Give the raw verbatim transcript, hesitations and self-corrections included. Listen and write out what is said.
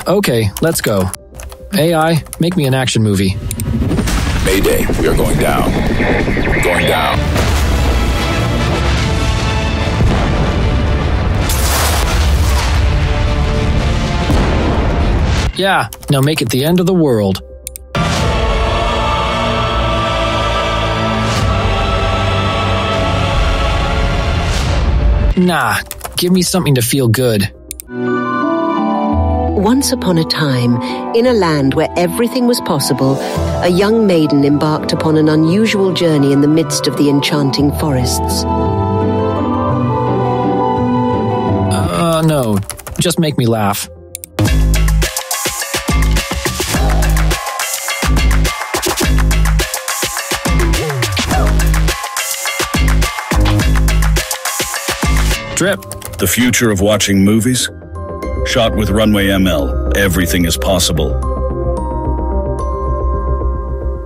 Okay, let's go. A I, make me an action movie. Mayday, we are going down. Going down. Yeah, now make it the end of the world. Nah, give me something to feel good. Once upon a time, in a land where everything was possible, a young maiden embarked upon an unusual journey in the midst of the enchanting forests. Uh, no, just make me laugh. Drip. The future of watching movies? Shot with Runway M L, everything is possible.